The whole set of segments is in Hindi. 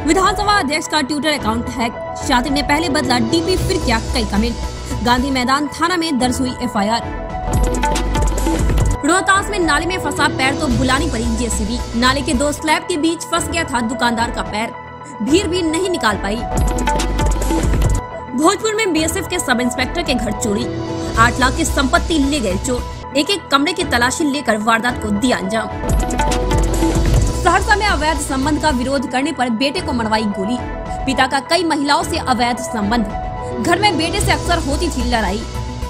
विधानसभा अध्यक्ष का ट्विटर अकाउंट हैक, शातिर ने पहले बदला डीपी फिर किया कई कमेंट। गांधी मैदान थाना में दर्ज हुई एफआईआर। रोहतास में नाले में फंसा पैर तो बुलानी पड़ी जेसीबी। नाले के दो स्लैब के बीच फंस गया था दुकानदार का पैर, भीड़ भी नहीं निकाल पाई। भोजपुर में बीएसएफ के सब इंस्पेक्टर के घर चोरी, 8 लाख की संपत्ति ले गए चोर। एक कमरे की तलाशी लेकर वारदात को दिया अंजाम। सहरसा में अवैध संबंध का विरोध करने पर बेटे को मरवाई गोली। पिता का कई महिलाओं से अवैध संबंध, घर में बेटे से अक्सर होती थी लड़ाई।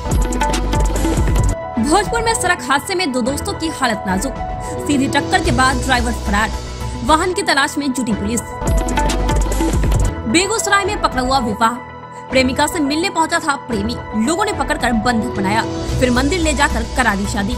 भोजपुर में सड़क हादसे में दो दोस्तों की हालत नाजुक, सीधी टक्कर के बाद ड्राइवर फरार, वाहन की तलाश में जुटी पुलिस। बेगूसराय में पकड़ा हुआ विवाह, प्रेमिका से मिलने पहुंचा था प्रेमी, लोगों ने पकड़कर बंधक बनाया, फिर मंदिर ले जाकर करा दी शादी।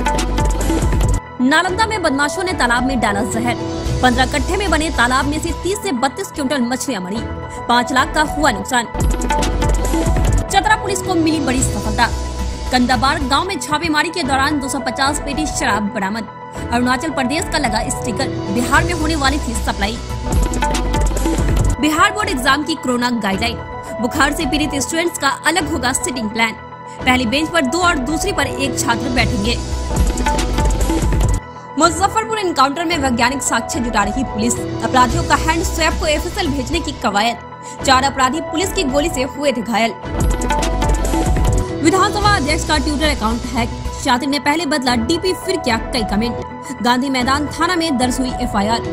नालंदा में बदमाशों ने तालाब में डाला जहर, 15 कट्ठे में बने तालाब में से 30 से 32 क्विंटल मछलियां मरी, 5 लाख का हुआ नुकसान। चतरा पुलिस को मिली बड़ी सफलता, कंदाबार गांव में छापेमारी के दौरान 250 पेटी शराब बरामद। अरुणाचल प्रदेश का लगा स्टिकर, बिहार में होने वाली थी सप्लाई। बिहार बोर्ड एग्जाम की कोरोना गाइडलाइन, बुखार से पीड़ित स्टूडेंट्स का अलग होगा सिटिंग प्लान। पहली बेंच पर 2 और दूसरी पर 1 छात्र बैठेंगे। मुजफ्फरपुर एनकाउंटर में वैज्ञानिक साक्ष्य जुटा रही पुलिस, अपराधियों का हैंड स्वैप को एफएसएल भेजने की कवायद। 4 अपराधी पुलिस की गोली से हुए थे घायल। विधानसभा अध्यक्ष का ट्विटर अकाउंट हैक, शातिर ने पहले बदला डीपी फिर किया कई कमेंट। गांधी मैदान थाना में दर्ज हुई एफआईआर।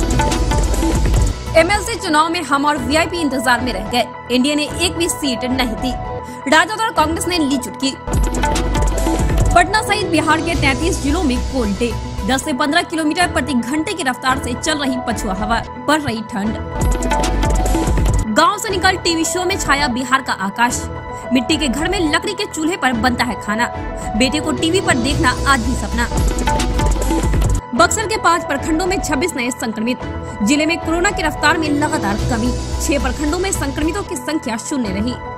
एमएलसी चुनाव में हम और वीआईपी इंतजार में रह गए, एनडीए ने एक भी सीट नहीं थी, राजद और कांग्रेस ने ली चुटकी। पटना सहित बिहार के 33 जिलों में कोल्ड डे, 10 से 15 किलोमीटर प्रति घंटे की रफ्तार से चल रही पछुआ हवा, बढ़ रही ठंड। गांव से निकल टीवी शो में छाया बिहार का आकाश, मिट्टी के घर में लकड़ी के चूल्हे पर बनता है खाना, बेटे को टीवी पर देखना आज भी सपना। बक्सर के 5 प्रखंडों में 26 नए संक्रमित, जिले में कोरोना की रफ्तार में लगातार कमी, 6 प्रखंडों में संक्रमितों की संख्या 0 रही।